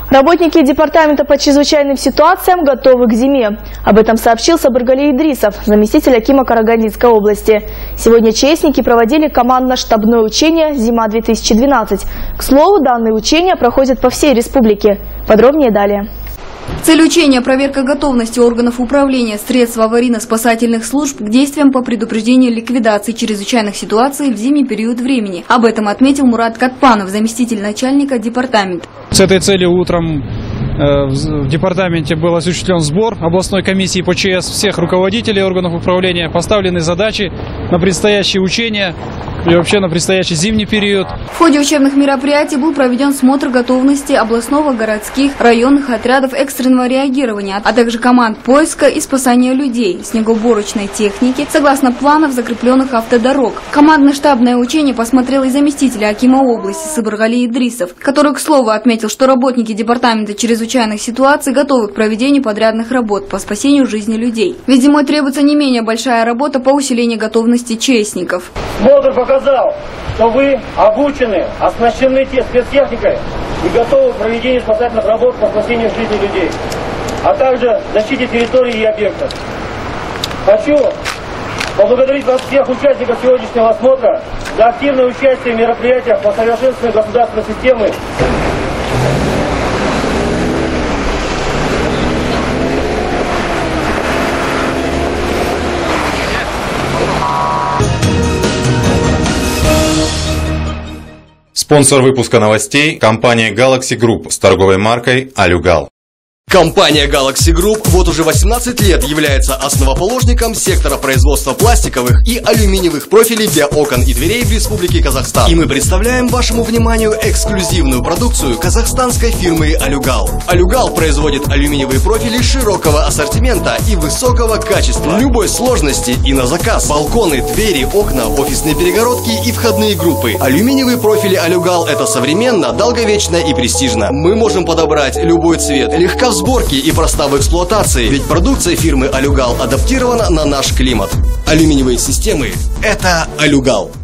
Работники департамента по чрезвычайным ситуациям готовы к зиме. Об этом сообщил Сабыргали Идрисов, заместитель акима Карагандинской области. Сегодня честники проводили командно-штабное учение «Зима-2012». К слову, данные учения проходят по всей республике. Подробнее далее. Цель учения – проверка готовности органов управления, средств аварийно-спасательных служб к действиям по предупреждению ликвидации чрезвычайных ситуаций в зимний период времени. Об этом отметил Мурат Катпанов, заместитель начальника департамента. С этой целью утром в департаменте был осуществлен сбор областной комиссии по ЧС всех руководителей органов управления. Поставлены задачи на предстоящие учения и вообще на предстоящий зимний период. В ходе учебных мероприятий был проведен смотр готовности областного, городских, районных отрядов экстренного реагирования, а также команд поиска и спасания людей, снегоуборочной техники, согласно планов закрепленных автодорог. Командно-штабное учение посмотрел и заместитель акима области Сабыргали Идрисов, который, к слову, отметил, что работники департамента чрезвычайных ситуаций готовы к проведению подрядных работ по спасению жизни людей. Ведь зимой требуется не менее большая работа по усилению готовности честников. Смотр показал, что вы обучены, оснащены спецтехникой и готовы к проведению спасательных работ по спасению жизни людей, а также защите территории и объектов. Хочу поблагодарить вас всех участников сегодняшнего осмотра за активное участие в мероприятиях по совершенствованию государственной системы. Спонсор выпуска новостей – компания Galaxy Group с торговой маркой «Алюгал». Компания Galaxy Group вот уже 18 лет является основоположником сектора производства пластиковых и алюминиевых профилей для окон и дверей в Республике Казахстан. И мы представляем вашему вниманию эксклюзивную продукцию казахстанской фирмы «Алюгал». «Алюгал» производит алюминиевые профили широкого ассортимента и высокого качества, любой сложности и на заказ. Балконы, двери, окна, офисные перегородки и входные группы. Алюминиевые профили «Алюгал» — это современно, долговечно и престижно. Мы можем подобрать любой цвет, легко в сборке и проста в эксплуатации, ведь продукция фирмы «Алюгал» адаптирована на наш климат. Алюминиевые системы – это «Алюгал».